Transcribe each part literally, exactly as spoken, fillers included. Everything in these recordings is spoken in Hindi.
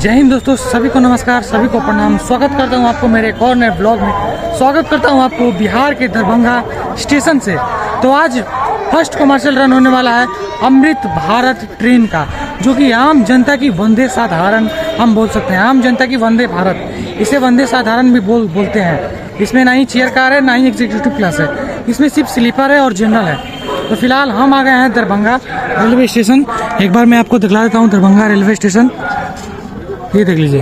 जय हिंद दोस्तों, सभी को नमस्कार, सभी को प्रणाम। स्वागत करता हूं आपको मेरे एक और नए ब्लॉग में। स्वागत करता हूं आपको बिहार के दरभंगा स्टेशन से। तो आज फर्स्ट कमर्शियल रन होने वाला है अमृत भारत ट्रेन का, जो कि आम जनता की वंदे साधारण हम बोल सकते हैं। आम जनता की वंदे भारत, इसे वंदे साधारण भी बोल बोलते हैं। इसमें ना ही चेयर कार है, ना ही एग्जीक्यूटिव क्लास है, इसमें सिर्फ स्लीपर है और जनरल है। तो फिलहाल हम आ गए हैं दरभंगा रेलवे स्टेशन। एक बार मैं आपको दिखला देता हूँ दरभंगा रेलवे स्टेशन, ये देख लीजिए।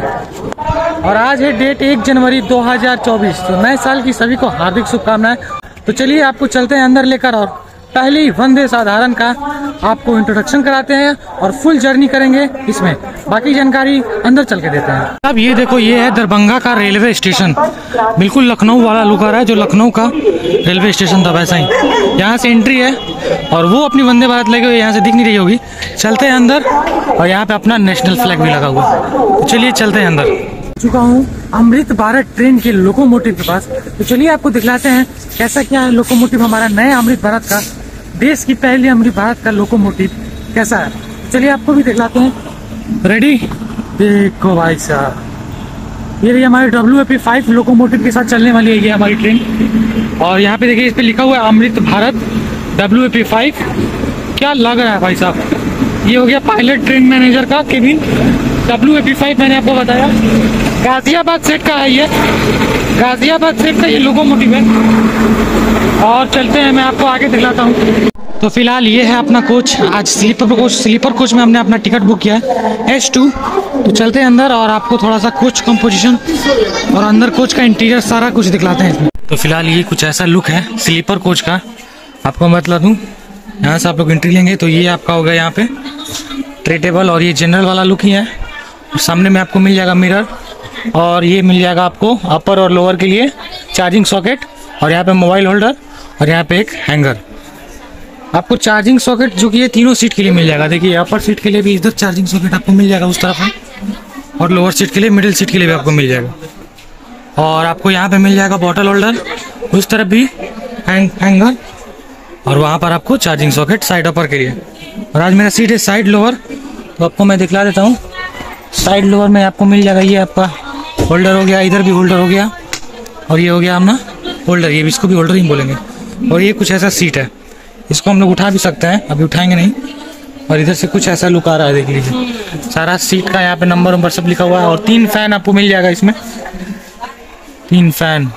और आज है डेट एक जनवरी दो हज़ार चौबीस। तो नए साल की सभी को हार्दिक शुभकामनाएं। तो चलिए आपको चलते हैं अंदर लेकर और पहली वंदे साधारण का आपको इंट्रोडक्शन कराते हैं और फुल जर्नी करेंगे इसमें। बाकी जानकारी अंदर चल के देते हैं। अब ये देखो, ये है दरभंगा का रेलवे स्टेशन। बिल्कुल लखनऊ वाला लुक आ रहा है, जो लखनऊ का रेलवे स्टेशन था वैसा ही। यहाँ से एंट्री है और वो अपनी वंदे भारत लगे हुए यहाँ से दिख नहीं रही होगी। चलते हैं अंदर और यहाँ पे अपना नेशनल फ्लैग भी लगा हुआ है। तो चलिए चलते हैं अंदर। चुका हूँ अमृत भारत ट्रेन के लोकोमोटिव के पास। तो चलिए आपको दिखलाते हैं कैसा क्या है लोकोमोटिव हमारा नया अमृत भारत का। देश की पहली अमृत भारत का लोकोमोटिव कैसा है, चलिए आपको भी दिखलाते हैं। रेडी, देखो भाई साहब, ये रही हमारे W A P five locomotive के साथ चलने वाली है ये हमारी ट्रेन। और यहाँ पे देखिए, इस पे लिखा हुआ है Amrit Bharat W A P five. क्या लग रहा है भाई साहब, ये हो गया पायलट ट्रेन मैनेजर का cabin. W A P five मैंने आपको बताया गाजियाबाद सेट का है, ये गाजियाबाद सेट का ये लोकोमोटिव है। और चलते हैं, मैं आपको आगे दिखलाता हूँ। तो फिलहाल ये है अपना कोच। आज स्लीपर कोच स्लीपर कोच में हमने अपना टिकट बुक किया है एस टू। तो चलते हैं अंदर और आपको थोड़ा सा कोच कंपोजिशन और अंदर कोच का इंटीरियर सारा कुछ दिखलाते हैं इसमें। तो फिलहाल ये कुछ ऐसा लुक है स्लीपर कोच का। आपको मैं बता दूँ, यहाँ से आप लोग एंट्री लेंगे तो ये आपका होगा यहाँ पे ट्रे टेबल, और ये जनरल वाला लुक ही है। और सामने में आपको मिल जाएगा मिरर, और ये मिल जाएगा आपको अपर और लोअर के लिए चार्जिंग सॉकेट, और यहाँ पे मोबाइल होल्डर, और यहाँ पे एक हैंगर। आपको चार्जिंग सॉकेट जो कि ये तीनों सीट के लिए मिल जाएगा। देखिए अपर सीट के लिए भी इधर चार्जिंग सॉकेट आपको मिल जाएगा उस तरफ है, और लोअर सीट के लिए, मिडिल सीट के लिए भी आपको मिल जाएगा। और आपको यहाँ पे मिल जाएगा बॉटल होल्डर, उस तरफ भी हैंग हैंगर, और वहाँ पर आपको चार्जिंग सॉकेट साइड अपर के लिए। और आज मेरा सीट है साइड लोअर, तो आपको मैं दिखला देता हूँ। साइड लोअर में आपको मिल जाएगा ये आपका होल्डर हो गया, इधर भी होल्डर हो गया, और ये हो गया अपना होल्डर, ये भी इसको भी होल्डर ही बोलेंगे। और ये कुछ ऐसा सीट है, इसको हम लोग उठा भी सकते हैं, अभी उठाएंगे नहीं। और इधर से कुछ ऐसा लुक आ रहा है, देख लीजिए। सारा सीट का यहाँ पे नंबर नंबर सब लिखा हुआ है। और तीन फैन आपको मिल जाएगा इसमें, तीन फैन।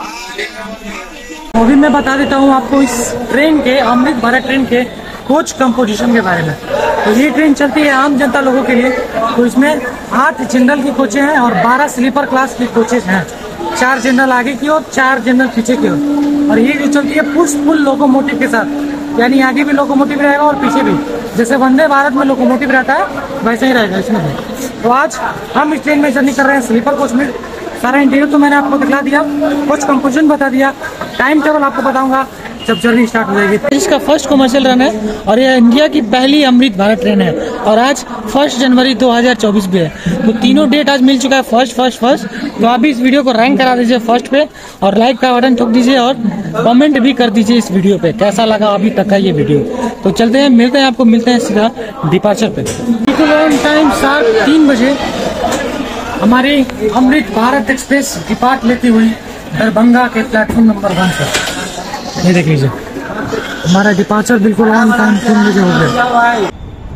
अभी मैं बता देता हूँ आपको इस ट्रेन के, अमृत भारत ट्रेन के कोच कंपोजिशन के बारे में। तो ये ट्रेन चलती है आम जनता लोगों के लिए। तो इसमें आठ जनरल की कोचें हैं और बारह स्लीपर क्लास की कोचेज हैं। चार जनरल आगे की ओर, चार जनरल पीछे की ओर। और ये जो चलती है पुश पुल लोकोमोटिव के साथ, यानी आगे भी लोकोमोटिव रहेगा और पीछे भी। जैसे वंदे भारत में लोकोमोटिव रहता है वैसे ही रहेगा इसमें भी। तो आज हम इस ट्रेन में जर्नी कर रहे हैं स्लीपर कोच में। सारा इंटीरियर तो मैंने आपको दिखला दिया, कोच कंपोजिशन बता दिया, टाइम टेबल आपको बताऊंगा जब जर्नी स्टार्ट हो जाएगी। इसका फर्स्ट कमर्शियल रन है और यह इंडिया की पहली अमृत भारत ट्रेन है। और आज फर्स्ट जनवरी दो हज़ार चौबीस भी है। तो तीनों डेट आज मिल चुका है, फर्स्ट फर्स्ट फर्स्ट। तो आप भी इस वीडियो को रैंक करा दीजिए फर्स्ट पे, और लाइक का बटन ठोक दीजिए, और कमेंट भी कर दीजिए इस वीडियो पे कैसा लगा अभी तक का ये वीडियो। तो चलते हैं, मिलते हैं आपको, मिलते हैं सीधा डिपार्चर पे। टाइम शार्प तीन बजे हमारी अमृत भारत एक्सप्रेस डिपार्ट लेती हुई दरभंगा के प्लेटफॉर्म नंबर वन पर। ये देख लीजिए, हमारा डिपार्चर बिल्कुल ऑन टाइम तीन बजे हो गया।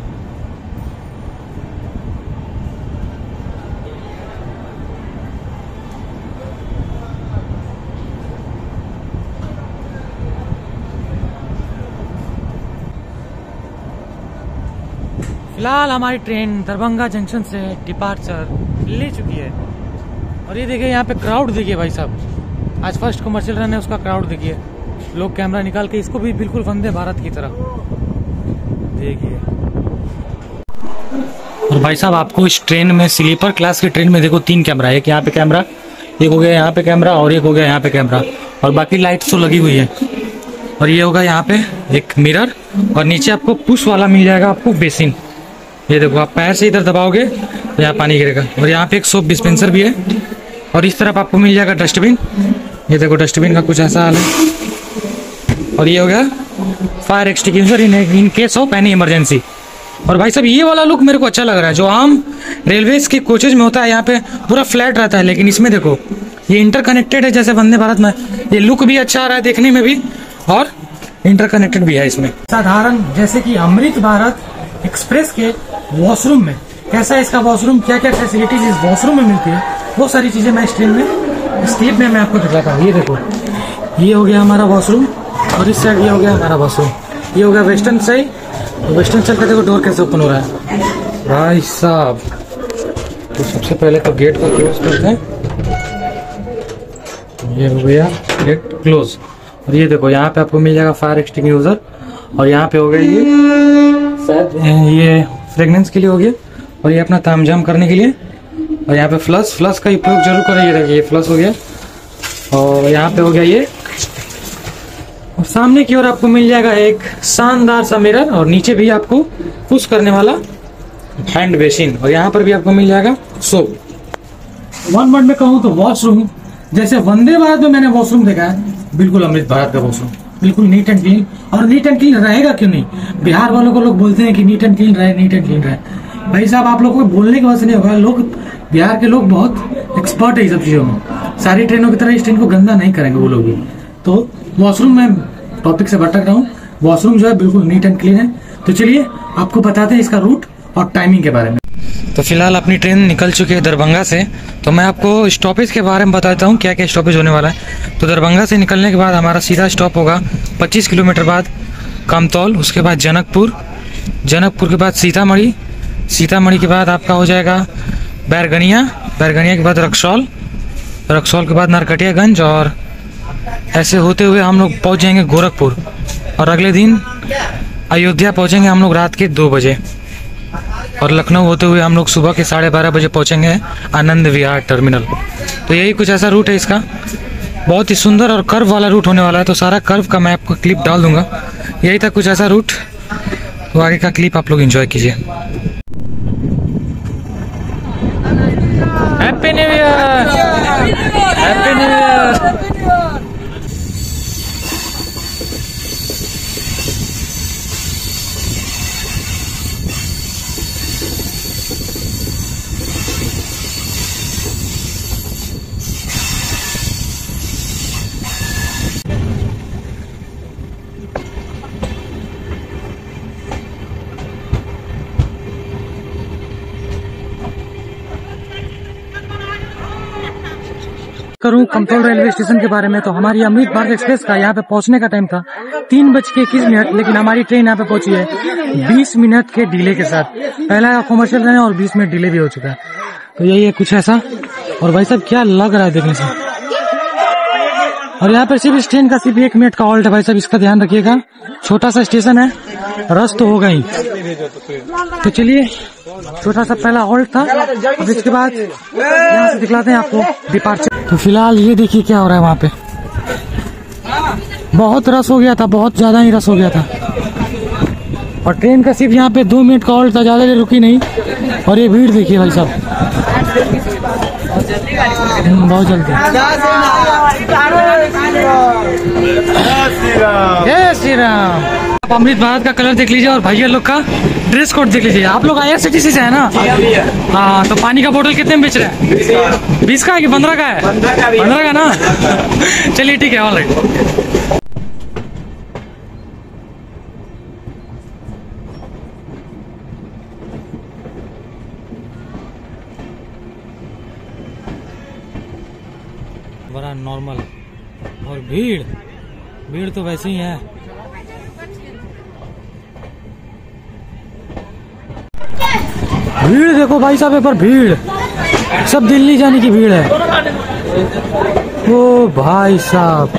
फिलहाल हमारी ट्रेन दरभंगा जंक्शन से डिपार्चर ले चुकी है। और ये देखिए यहाँ पे क्राउड देखिए भाई साहब, आज फर्स्ट कमर्शियल रन है, उसका क्राउड देखिए। लोग कैमरा निकाल के इसको भी बिल्कुल वंदे भारत की तरह देखिए। और भाई साहब आपको इस ट्रेन में, स्लीपर क्लास की ट्रेन में देखो तीन कैमरा है। एक यहाँ पे कैमरा, एक हो गया यहाँ पे कैमरा, और एक हो गया यहाँ पे कैमरा, और बाकी लाइट्स तो लगी हुई है। और ये होगा यहाँ पे एक मिरर, और नीचे आपको पुश वाला मिल जाएगा आपको बेसिन। ये देखो, आप पैर से इधर दबाओगे तो यहाँ पानी गिरेगा। और यहाँ पे एक सोप डिस्पेंसर भी है। और इस तरफ आपको मिल जाएगा डस्टबिन। ये देखो, डस्टबिन का कुछ ऐसा हाल है। और ये हो गया fire extinguisher in in case of any emergency. और भाई साहब ये वाला लुक मेरे को अच्छा लग रहा है, जो आम रेलवेज के कोचेज में होता है यहाँ पे पूरा फ्लैट रहता है, लेकिन इसमें देखो ये इंटरकनेक्टेड है जैसे वंदे भारत में। ये लुक भी अच्छा आ रहा है देखने में भी, और इंटरकनेक्टेड भी है इसमें। साधारण जैसे कि अमृत भारत एक्सप्रेस के वॉशरूम में कैसा है इसका वॉशरूम, क्या क्या फैसिलिटीज इस वॉशरूम में मिलती है, वो सारी चीजें मैं इस ट्रेन में इस क्लिप में मैं आपको दिखाता हूँ। ये देखो, ये हो गया हमारा वॉशरूम, और इस साइड ये हो गया हमारा वॉशरूम। ये हो गया वेस्टर्न साइड, वेस्टर्न साइड का देखो डोर कैसे ओपन हो रहा है भाई साहब। तो सबसे पहले तो गेट को क्लोज करते हैं, ये हो गया गेट क्लोज। और ये देखो यहाँ पे आपको मिल जाएगा फायर एक्सटिंग्विशर, और यहाँ पे हो गया ये शायद ये फ्रेगनेंस के लिए हो गया, और ये अपना तामझाम करने के लिए। और यहाँ पे फ्लश फ्लश का उपयोग जरूर करें। ये देखिए फ्लश हो गया, और यहाँ पे हो गया ये। और सामने की ओर आपको मिल जाएगा एक शानदार सा मिरर, और नीचे भी आपको पुश करने वाला हैंड बेसिन, और यहाँ पर भी आपको मिल जाएगा सोप। वन वर्ड में कहूँ तो वॉशरूम जैसे वंदे भारत में मैंने वॉशरूम देखा है, बिल्कुल अमृत भारत का वॉशरूम बिल्कुल नीट एंड क्लीन। और नीट एंड क्लीन रहेगा क्यों नहीं, बिहार वालों को लोग बोलते हैं कि नीट एंड क्लीन रहे, नीट एंड क्लीन रहे। भाई साहब आप लोगों को बोलने की वजह से नहीं होगा, लोग बिहार के लोग बहुत एक्सपर्ट है ये सब चीजों में। सारी ट्रेनों की तरह इस ट्रेन को गंदा नहीं करेंगे वो लोग भी। तो वॉशरूम में टॉपिक से भटक रहा हूँ, वॉशरूम जो है बिल्कुल नीट एंड क्लीन है। तो चलिए आपको बताते हैं इसका रूट और टाइमिंग के बारे में। तो फिलहाल अपनी ट्रेन निकल चुकी है दरभंगा से, तो मैं आपको स्टॉपेज के बारे में बताता हूँ क्या क्या स्टॉपेज होने वाला है। तो दरभंगा से निकलने के बाद हमारा सीधा स्टॉप होगा पच्चीस किलोमीटर बाद कामतौल, उसके बाद जनकपुर, जनकपुर के बाद सीतामढ़ी, सीतामढ़ी के बाद आपका हो जाएगा बैरगनिया, बैरगनिया के बाद रक्सौल, रक्सौल के बाद नरकटियागंज, और ऐसे होते हुए हम लोग पहुँच जाएंगे गोरखपुर। और अगले दिन अयोध्या पहुँचेंगे हम लोग रात के दो बजे, और लखनऊ होते हुए हम लोग सुबह के साढ़े बारह बजे पहुंचेंगे आनंद विहार टर्मिनल। तो यही कुछ ऐसा रूट है इसका, बहुत ही सुंदर और कर्व वाला रूट होने वाला है। तो सारा कर्व का मैं आपको क्लिप डाल दूंगा। यही था कुछ ऐसा रूट, तो आगे का क्लिप आप लोग एंजॉय कीजिए। Happy new year, happy new year. करूं कमतौल रेलवे स्टेशन के बारे में, तो हमारी अमृत भारत एक्सप्रेस का यहाँ पे पहुंचने का टाइम था तीन बज के इक्कीस मिनट, लेकिन हमारी ट्रेन यहाँ पे पहुंची है बीस मिनट के डिले के साथ। पहला कॉमर्शियल ट्रेन है और बीस मिनट डिले भी हो चुका है। तो यही है कुछ ऐसा। और भाई साहब क्या लग रहा है देखने से। और यहाँ पर सिर्फ इस ट्रेन का सिर्फ एक मिनट का हॉल्ट है भाई साहब, इसका ध्यान रखिएगा। छोटा सा स्टेशन है, रस तो होगा ही। तो चलिए छोटा सा पहला हॉल्ट था, अब इसके बाद यहाँ से दिखलाते हैं आपको डिपार्चर। तो फिलहाल ये देखिए क्या हो रहा है वहाँ पे, बहुत रस हो गया था, बहुत ज्यादा ही रस हो गया था। और ट्रेन का सिर्फ यहाँ पे दो मिनट का हॉल्ट था, ज्यादा देर रुकी नहीं। और ये भीड़ देखिए भाई साहब, बहुत जल्दी। जय श्री राम। आप अमृत भारत का कलर देख लीजिए, और भैया लोग का ड्रेस कोड देख लीजिए। आप लोग I R C T C से है ना? हाँ। तो पानी का बोतल कितने में बेच रहे हैं? बीस का है कि पंद्रह का है? पंद्रह का ना। चलिए ठीक है, ऑल राइट। बड़ा नॉर्मल, और भीड़ भीड़ तो वैसे ही है। भीड़ देखो भाई साहब, एक बार भीड़, सब दिल्ली जाने की भीड़ है। ओ भाई साहब,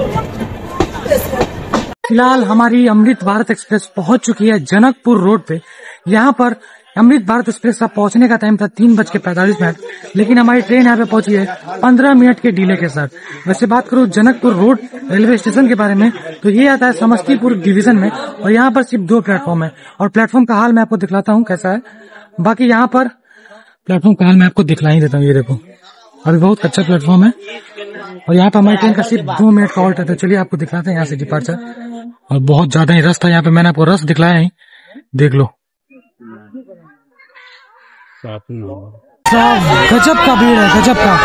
फिलहाल हमारी अमृत भारत एक्सप्रेस पहुंच चुकी है जनकपुर रोड पे। यहाँ पर अमृत भारत एक्सप्रेस का पहुंचने का टाइम था तीन बज के पैंतालीस मिनट, लेकिन हमारी ट्रेन यहाँ पे पहुंची है पंद्रह मिनट के डिले के साथ। वैसे बात करूँ जनकपुर रोड रेलवे स्टेशन के बारे में, तो ये आता है समस्तीपुर डिवीजन में, और यहाँ पर सिर्फ दो प्लेटफॉर्म है। और प्लेटफॉर्म का हाल मैं आपको दिखलाता हूँ कैसा है। बाकी यहाँ पर प्लेटफॉर्म का हाल मैं आपको दिखला ही देता हूँ। ये देखो, अभी बहुत अच्छा प्लेटफॉर्म है, और यहाँ पर हमारी ट्रेन का सिर्फ दो मिनट का हॉल्ट है। तो चलिए आपको दिखलाते हैं यहाँ से डिपार्चर। और बहुत ज्यादा ही रस था यहाँ पे, मैंने आपको रस दिखलाया ही, देख लो। गजब का भीड़ है, गजब का।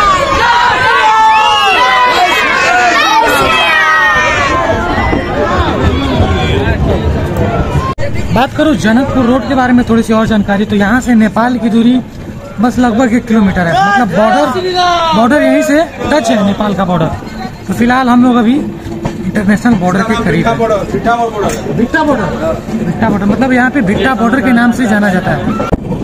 बात करूं जनकपुर रोड के बारे में थोड़ी सी और जानकारी, तो यहाँ से नेपाल की दूरी बस लगभग एक किलोमीटर है, मतलब बॉर्डर बॉर्डर यहीं से टच है, नेपाल का बॉर्डर। तो फिलहाल हम लोग अभी इंटरनेशनल बॉर्डर के करीब है। भिट्टा बॉर्डर, भिट्टा बॉर्डर मतलब यहाँ पे भिट्टा बॉर्डर के नाम से जाना जाता है।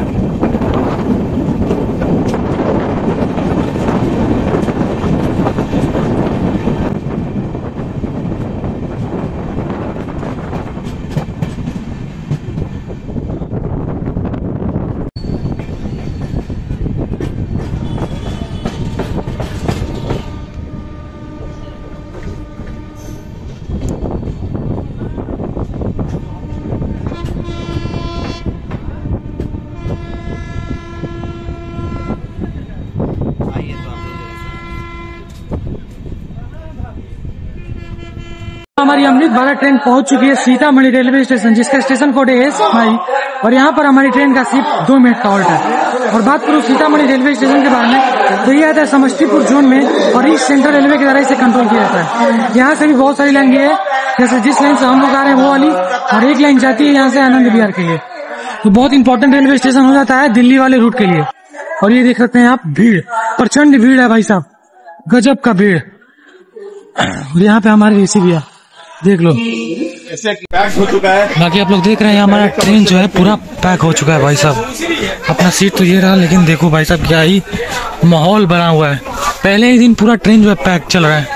हमारी अमृत भारत ट्रेन पहुंच चुकी है सीतामढ़ी रेलवे स्टेशन, जिसका स्टेशन कोड है एस माई, और यहाँ पर हमारी ट्रेन का सिर्फ दो मिनट का हॉल्ट है। और बात करूँ सीतामढ़ी रेलवे स्टेशन के बारे में, तो ये आता है समस्तीपुर जोन में और इस सेंट्रल रेलवे के द्वारा इसे कंट्रोल किया जाता है। यहाँ से भी बहुत सारी लाइन गई है, जैसे जिस लाइन से हम लोग आ रहे हैं वो वाली, और एक लाइन जाती है यहाँ से आनंद विहार के लिए। तो बहुत इंपॉर्टेंट रेलवे स्टेशन हो जाता है दिल्ली वाले रूट के लिए। और ये देख सकते हैं आप, भीड़, प्रचंड भीड़ है भाई साहब, गजब का भीड़। यहाँ पे हमारे एसी भी है, देख लो, पैक हो चुका है। बाकी आप लोग देख रहे हैं हमारा ट्रेन जो है पूरा पैक हो चुका है भाई साहब। अपना सीट तो ये रहा, लेकिन देखो भाई साहब क्या ही माहौल बना हुआ है। पहले ही दिन पूरा ट्रेन जो है पैक चल रहा है।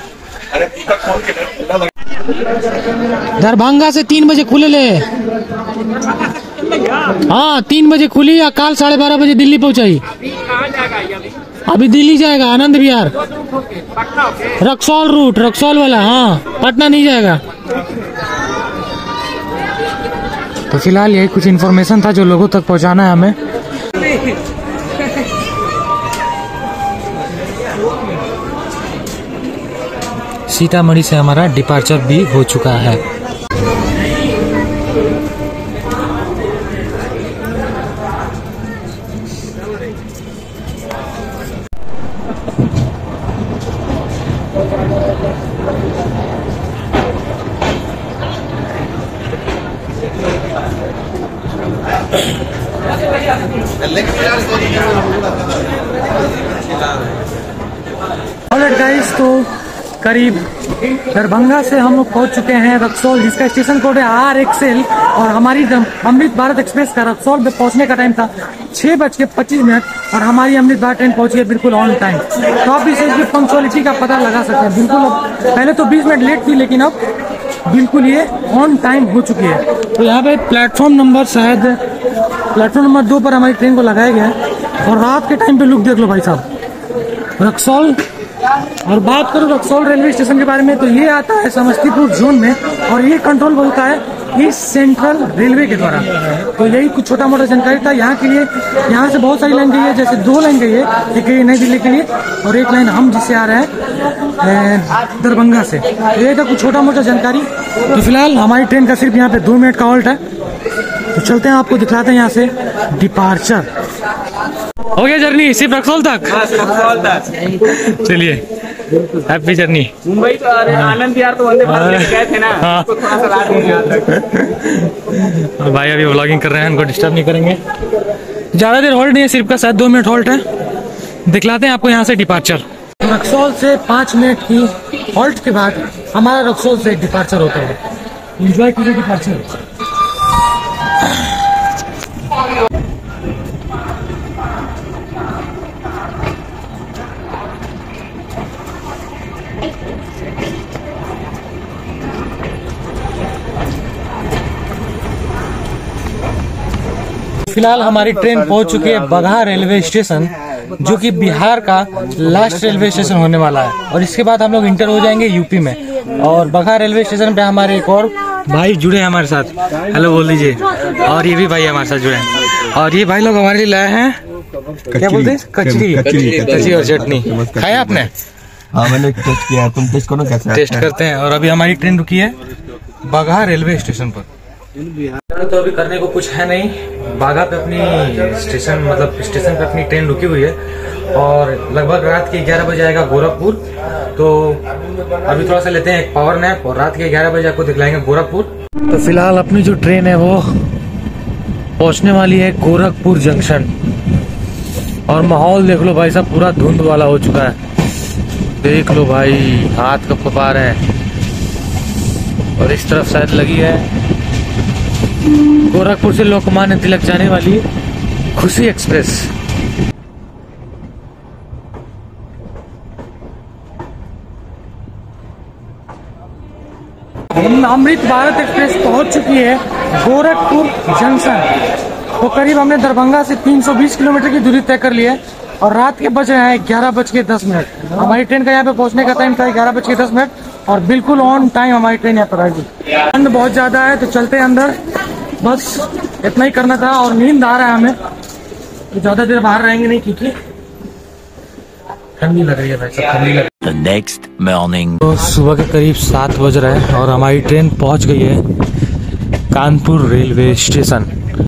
दरभंगा से तीन बजे खुले ले, हाँ तीन बजे खुली या काल साढ़े बारह बजे दिल्ली पहुंचाई। अभी दिल्ली जाएगा आनंद विहार, रक्सौल रूट, रक्सौल वाला, हाँ पटना नहीं जाएगा। तो फिलहाल यही कुछ इन्फॉर्मेशन था जो लोगों तक पहुंचाना है हमें। सीतामढ़ी से हमारा डिपार्चर भी हो चुका है। ऑलराइट गाइस, तो करीब दरभंगा से हम लोग पहुंच चुके हैं रक्सौल, जिसका स्टेशन कोड है आर एक्सएल। और हमारी अमृत भारत एक्सप्रेस का रक्सौल में पहुंचने का टाइम था छह बज के पच्चीस मिनट और हमारी अमृत भारत ट्रेन पहुंची है बिल्कुल ऑन टाइम। तो आप इसे इसकी पंक्चुअलिटी का पता लगा सकते हैं। बिल्कुल, पहले तो बीस मिनट लेट थी, लेकिन अब बिल्कुल ये ऑन टाइम हो चुकी है। तो यहाँ पे प्लेटफॉर्म नंबर शायद प्लेटफॉर्म नंबर दो पर हमारी ट्रेन को लगाया गया है। और रात के टाइम पे लुक देख लो भाई साहब, रक्सौल। और बात करूँ रक्सौल रेलवे स्टेशन के बारे में, तो ये आता है समस्तीपुर जोन में और ये कंट्रोल होता है इस सेंट्रल रेलवे के द्वारा। तो यही कुछ छोटा मोटा जानकारी था यहाँ के लिए। यहाँ से बहुत सारी लाइन गई है, जैसे दो लाइन गई है, एक गई नई दिल्ली के लिए और एक लाइन हम जिससे आ रहे हैं दरभंगा से। ये था कुछ छोटा मोटा जानकारी। तो फिलहाल हमारी ट्रेन का सिर्फ यहाँ पे दो मिनट का हॉल्ट है। तो चलते हैं, आपको दिखलाते हैं यहाँ से डिपार्चर। हो गया जर्नी सिर्फ रक्सौल तक, रक्सौल तक। चलिए, हैप्पी जर्नी। मुंबई तो आनंद विहार तो वंदे भारत में गए थे ना, हाँ। तो थोड़ा सा रात में याद रखना। भाई अभी व्लॉगिंग कर रहे हैं, उनको डिस्टर्ब नहीं करेंगे। ज्यादा देर होल्ड नहीं है, सिर्फ का शायद दो मिनट होल्ड है। दिखलाते हैं आपको यहाँ से डिपार्चर। रक्सौल से पाँच मिनट की हॉल्ट के बाद हमारा रक्सौल से डिपार्चर होता है। एंजॉय कीजिए डिपार्चर। फिलहाल हमारी ट्रेन पहुंच चुकी है बगहा रेलवे स्टेशन, जो कि बिहार का लास्ट रेलवे स्टेशन होने वाला है। और इसके बाद हम लोग इंटर हो जाएंगे यूपी में। और बगहा रेलवे स्टेशन पे हमारे एक और भाई जुड़े हैं हमारे साथ, हेलो बोल दीजिए। और ये भी भाई हमारे साथ जुड़े हैं। और ये भाई लोग हमारे लिए लाए हैं, क्या बोलते हैं, कचरी कचरी और चटनी। खाया आपने? हाँ मैंने टेस्ट किया, तुम टेस्ट करो कैसा। टेस्ट करते हैं। और अभी हमारी ट्रेन रुकी है बगहा रेलवे स्टेशन पर। तो अभी करने को कुछ है नहीं। बागा पे अपनी स्टेशन मतलब स्टेशन पे अपनी ट्रेन रुकी हुई है और लगभग रात के ग्यारह बजे आएगा गोरखपुर। तो अभी थोड़ा सा लेते हैं एक पावर नैप और रात के ग्यारह बजे आपको दिखलाएंगे गोरखपुर। तो फिलहाल अपनी जो ट्रेन है वो पहुंचने वाली है गोरखपुर जंक्शन और माहौल देख लो भाई साहब, पूरा धुंध वाला हो चुका है। देख लो भाई, हाथ कब कपा रहे हैं। और इस तरफ शायद लगी है गोरखपुर से लोकमान्य तिलक जाने वाली खुशी एक्सप्रेस। अमृत भारत एक्सप्रेस पहुंच चुकी है गोरखपुर जंक्शन। तो करीब हमने दरभंगा से तीन सौ बीस किलोमीटर की दूरी तय कर ली है और रात के बज रहे हैं ग्यारह बज के दस मिनट। हमारी ट्रेन का यहाँ पे पहुंचने का टाइम था ग्यारह बज के दस मिनट और बिल्कुल ऑन टाइम हमारी ट्रेन यहाँ पर आएगी। ठंड बहुत ज्यादा है तो चलते हैं अंदर, बस इतना ही करना था। और नींद आ रहा है हमें तो ज्यादा देर बाहर रहेंगे नहीं क्योंकि ठंडी लग रही है भाई सब, ठंडी लग रही है। The next morning. तो सुबह के करीब सात बज रहे हैं और हमारी ट्रेन पहुंच गई है कानपुर रेलवे स्टेशन।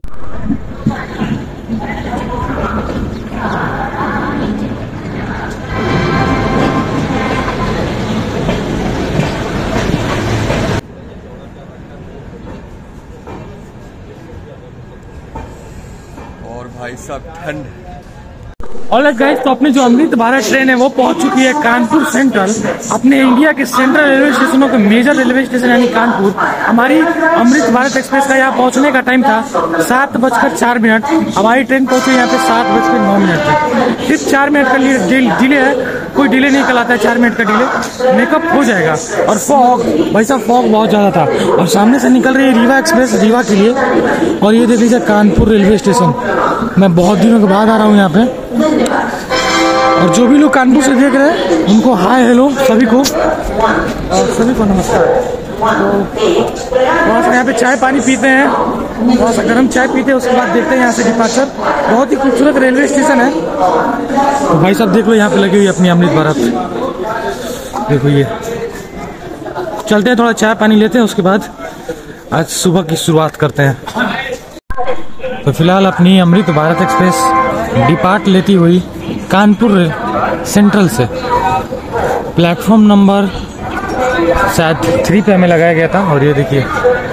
और भाई साहब ठंड। ऑलराइट गाइस, तो अपनी जो अमृत भारत ट्रेन है वो पहुंच चुकी है कानपुर सेंट्रल। अपने इंडिया के सेंट्रल रेलवे स्टेशनों के मेजर रेलवे स्टेशन यानी कानपुर। हमारी अमृत भारत एक्सप्रेस का यहाँ पहुंचने का टाइम था सात बजकर चार मिनट। हमारी ट्रेन पहुंची यहाँ पे सात बजकर नौ मिनट पे। सिर्फ चार मिनट का डिले है, कोई डिले नहीं कहलाता है चार मिनट का डिले, मेकअप हो जाएगा। और फॉग भाई साहब, फॉग बहुत ज्यादा था और सामने से निकल रही है रीवा एक्सप्रेस रीवा के लिए। और ये देख लीजिए कानपुर रेलवे स्टेशन। मैं बहुत दिनों के बाद आ रहा हूँ यहाँ पे और जो भी लोग कानपुर से देख रहे हैं उनको हाय हेलो सभी को और सभी को नमस्कार। तो थोड़ा सा यहाँ पे चाय पानी पीते हैं, थोड़ा सा गर्म चाय पीते हैं, उसके बाद देखते हैं यहाँ से डिपार्चर। बहुत ही खूबसूरत रेलवे स्टेशन है। तो भाई साहब देख लो यहाँ पे लगी हुई अपनी अमृत भारत, देखो ये। चलते हैं थोड़ा चाय पानी लेते हैं, उसके बाद आज सुबह की शुरुआत करते हैं। तो फिलहाल अपनी अमृत भारत एक्सप्रेस डिपार्ट लेती हुई कानपुर सेंट्रल से प्लेटफॉर्म नंबर शायद थ्री पे हमें लगाया गया था। और ये देखिए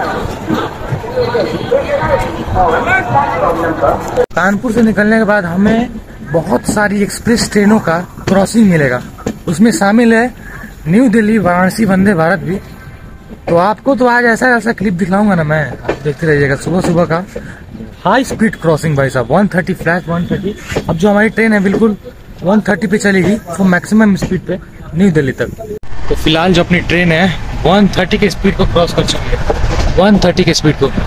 कानपुर से निकलने के बाद हमें बहुत सारी एक्सप्रेस ट्रेनों का क्रॉसिंग मिलेगा। उसमें शामिल है न्यू दिल्ली वाराणसी वंदे भारत भी। तो आपको तो आज ऐसा ऐसा क्लिप दिखलाऊंगा ना मैं, आप देखते रहिएगा। सुबह सुबह का हाई स्पीड क्रॉसिंग भाई साहब, एक सौ तीस फ्लैश एक सौ तीस। अब जो हमारी ट्रेन है बिल्कुल एक सौ तीस पे चलेगी, वो मैक्सिमम स्पीड पे न्यू दिल्ली तक। तो फिलहाल जो अपनी ट्रेन है एक सौ तीस के स्पीड को क्रॉस कर चुकी है, एक सौ तीस के स्पीड को।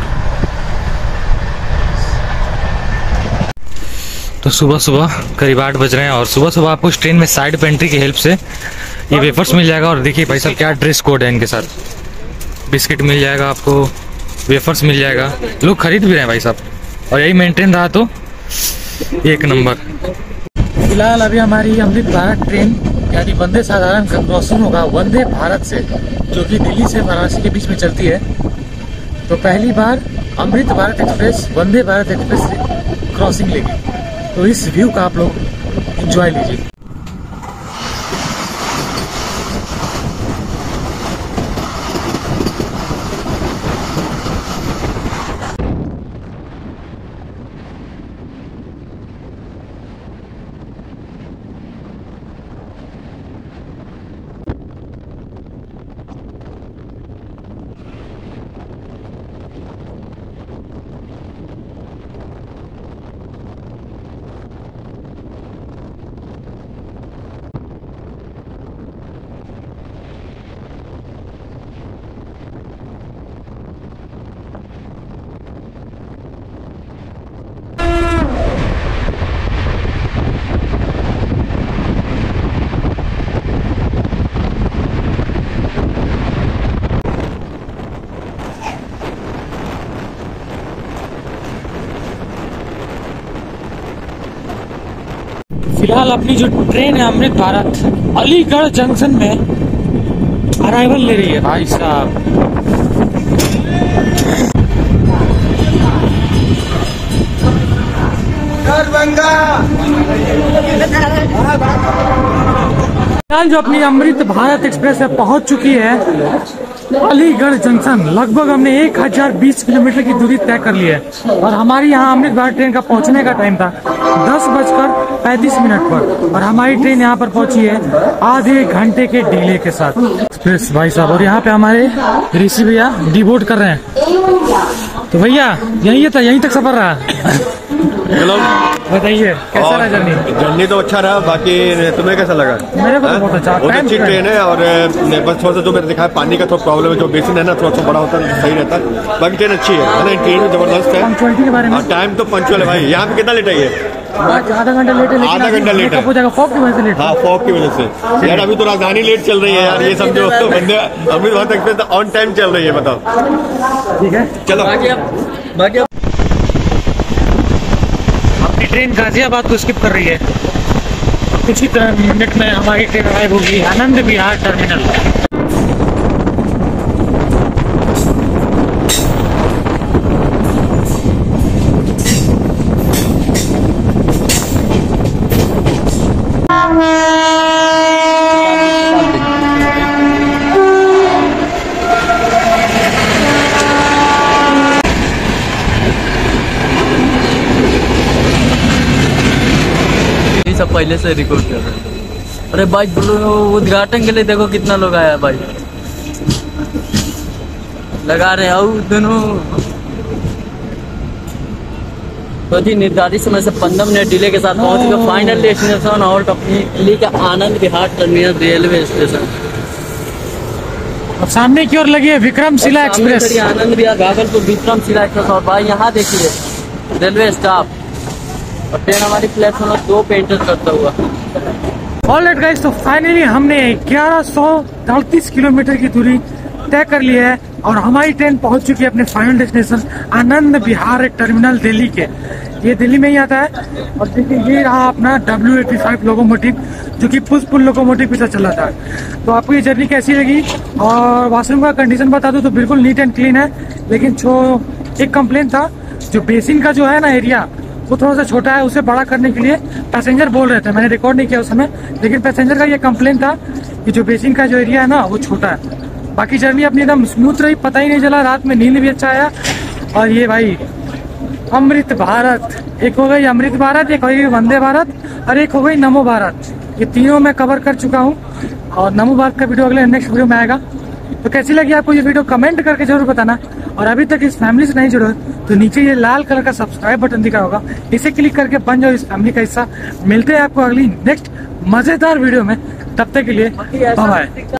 तो सुबह सुबह करीब आठ बज रहे हैं और सुबह सुबह आपको इस ट्रेन में साइड पेंट्री की हेल्प से ये वेफर्स मिल जाएगा। और देखिए भाई साहब क्या ड्रेस कोड है इनके साथ। बिस्किट मिल जाएगा आपको, वेफर्स मिल जाएगा, लोग खरीद भी रहे हैं भाई साहब। और यही मेंटेन रहा तो एक नंबर। फिलहाल अभी हमारी अमृत भारत ट्रेन यानी वंदे साधारण का क्रॉसिंग होगा वंदे भारत से, जो कि दिल्ली से वाराणसी के बीच में चलती है। तो पहली बार अमृत भारत एक्सप्रेस वंदे भारत एक्सप्रेस से क्रॉसिंग लेगी। तो इस व्यू का आप लोग एंजॉय लीजिए। फिलहाल अपनी जो ट्रेन है अमृत भारत अलीगढ़ जंक्शन में अराइवल ले रही है भाई साहब। फिलहाल जो अपनी अमृत भारत एक्सप्रेस है पहुंच चुकी है अलीगढ़ जंक्शन। लगभग हमने एक हजार बीस किलोमीटर की दूरी तय कर ली है और हमारी यहाँ अमृत भारत ट्रेन का पहुंचने का टाइम था दस बजकर पैंतीस मिनट पर और हमारी ट्रेन यहाँ पर पहुंची है आधे घंटे के डिले के साथ। एक्सप्रेस भाई साहब, और यहाँ पे हमारे ऋषि भैया डिबोर्ड कर रहे हैं। तो भैया यही था, यहीं तक सफर रहा। चलो बताइए कैसा रहा जर्नी? जर्नी तो अच्छा रहा, बाकी तुम्हें कैसा लगा? मेरे को तो बहुत अच्छा, बहुत अच्छी ट्रेन है। और बस थोड़ा सा जो मैंने देखा है पानी का थोड़ा प्रॉब्लम है, जो बेसिन है ना थोड़ा सा बड़ा होता है सही रहता है, बाकी ट्रेन अच्छी है ना। ट्रेन में जबरदस्त है। पंक्चुअलिटी के बारे में टाइम तो पंक्चुअल है भाई। यहाँ पे कितना लेट आई है? आधा घंटा लेट है। आधा घंटा लेट है, हो जाएगा फॉग की वजह से लेट। हाँ फॉग की वजह से यार। अभी तो राजधानी लेट चल रही है यार, ये समझो बंदे Amrit Bharat express on time चल रही है। बताओ ठीक है, चलो बाकी अपनी ट्रेन गाजियाबाद को स्किप कर रही है। कुछ ही मिनट में हमारी ट्रेन अराइव होगी आनंद विहार टर्मिनल। सब पहले से रिकॉर्ड कर रहे हैं। अरे भाई उद्घाटन के लिए देखो कितना लोग आया भाई, लगा रहे हैं दोनों। तो जी निर्धारित समय से पंद्रह मिनट डिले के साथ पहुंच गए फाइनल डेस्टिनेशन और अपनी दिल्ली का Anand Vihar terminal railway station. और सामने की ओर लगी है विक्रमशिला एक्सप्रेस। आनंद विहार भागलपुर विक्रमशिला एक्सप्रेस। और भाई यहाँ देखिए रेलवे स्टाफ और ट्रेन हमारी प्लेटफॉर्म दो पे एंटर करता हुआ। ऑलराइट गाइस, तो फाइनली हमने ग्यारह सौ अड़तीस किलोमीटर की दूरी तय कर ली है और हमारी ट्रेन पहुंच चुकी है अपने final destination Anand Vihar terminal Delhi के। ये दिल्ली में ही आता है। और देखिए ये रहा अपना डब्ल्यू एटी फाइव लोकोमोटिव जो कि पुष्पुल लोकोमोटिव के साथ चला था। तो आपको ये जर्नी कैसी लगी? और वॉशरूम का कंडीशन बता दूं तो बिल्कुल नीट एंड क्लीन है, लेकिन जो एक कंप्लेन था जो बेसिन का जो है ना एरिया वो थोड़ा सा छोटा है, उसे बड़ा करने के लिए पैसेंजर बोल रहे थे। मैंने रिकॉर्ड नहीं किया उस समय, लेकिन पैसेंजर का ये कंप्लेन था कि जो बेसिन का जो एरिया है ना वो छोटा है। बाकी जर्नी अपनी एकदम स्मूथ रही, पता ही नहीं चला, रात में नींद भी अच्छा आया। और ये भाई अमृत भारत, एक हो गई अमृत भारत, एक हो गई वंदे भारत और एक हो गई नमो भारत। ये तीनों मैं कवर कर चुका हूँ और नमो भारत का वीडियो अगले नेक्स्ट वीडियो में आएगा। तो कैसी लगी आपको ये वीडियो कमेंट करके जरूर बताना। और अभी तक इस फैमिली से नहीं जुड़े तो नीचे ये लाल कलर का सब्सक्राइब बटन दिखा होगा, इसे क्लिक करके बन जाओ इस फैमिली का हिस्सा। मिलते हैं आपको अगली नेक्स्ट मजेदार वीडियो में, तब तक के लिए बाय बाय।